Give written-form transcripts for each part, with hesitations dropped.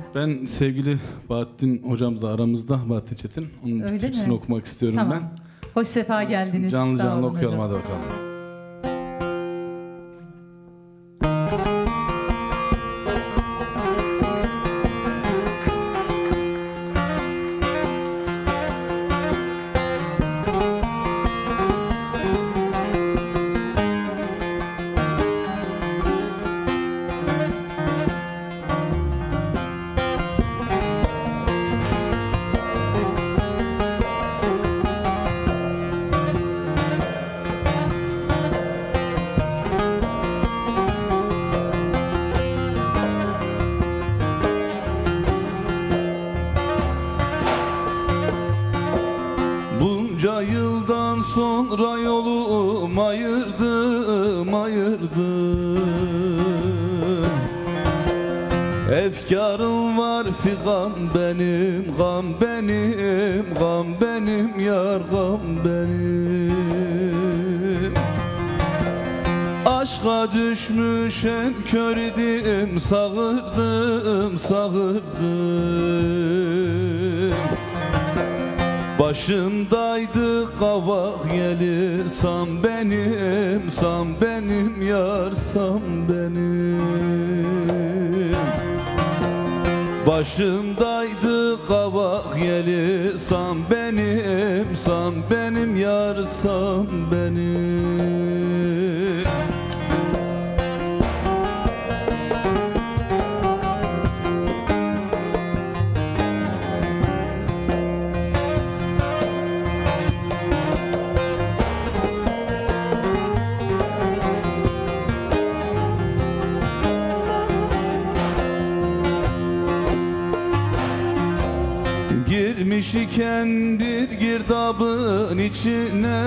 Ben sevgili Bahattin hocamızla aramızda, Bahattin Çetin. Onun Öyle türküsünü mi? okumak istiyorum Tamam. ben. Hoş sefa geldiniz. Canlı Sağ canlı olun okuyalım, hocam. hadi bakalım. Bunca yıldan sonra yolum ayırdım. Efkarım var figan benim, gam benim, gam benim yar, gam benim. Aşka düşmüşem kör idim, sağırdım. Başımdaydı kavak yeli, sam benim yar, sam benim. Başımdaydı kavak yeli, sam benim yar, sam benim. Girmiş iken bir girdabın içine.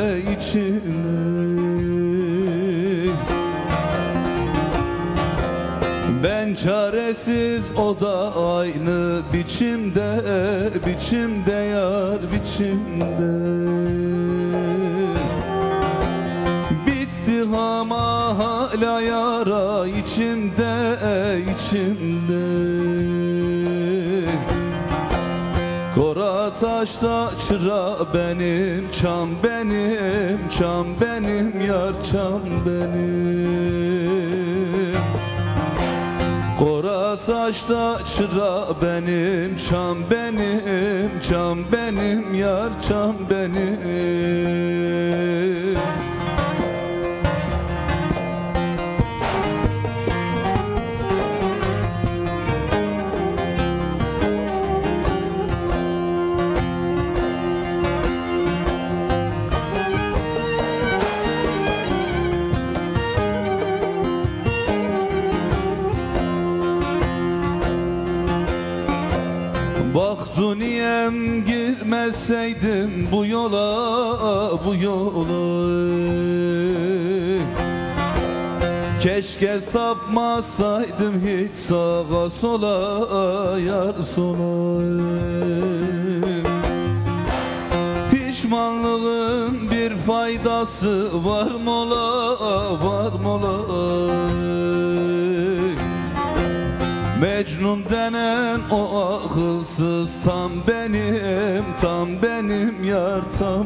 Ben çaresiz, o da aynı biçimde yar, biçimde. Bitti ama hala yara içimde. Kora taşta çıra benim, çam benim yar, çam benim. Kora taşta çıra benim, çam benim yar, çam benim. Bahtuniye'm girmeseydim bu yola. Keşke sapmasaydım hiç sağa sola yar, sola. Pişmanlığın bir faydası var mola. Mecnun denen o akılsız tam benim yar, tam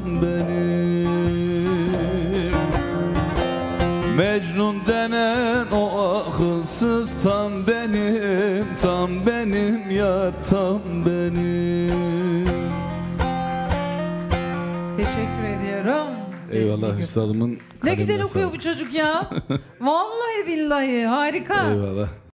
benim. Mecnun denen o akılsız tam benim yar, tam benim. Teşekkür ediyorum. Eyvallah üstadımın. Ne güzel okuyor bu çocuk ya. Vallahi billahi harika. Eyvallah.